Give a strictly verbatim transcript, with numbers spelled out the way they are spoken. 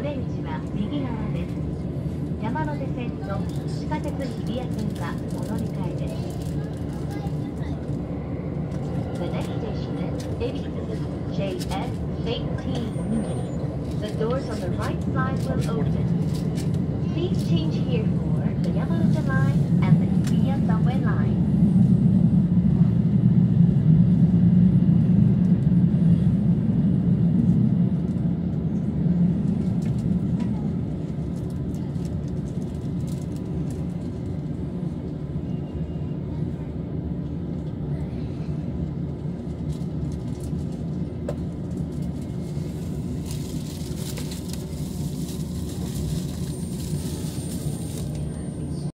れ口は右側です。山手線と地下鉄日比谷線はお乗り換えです。The next station is Ebisu J S eighteen. The doors on the right side will open. Please change here for the Yamanote Line and the Hibiya Subway Line.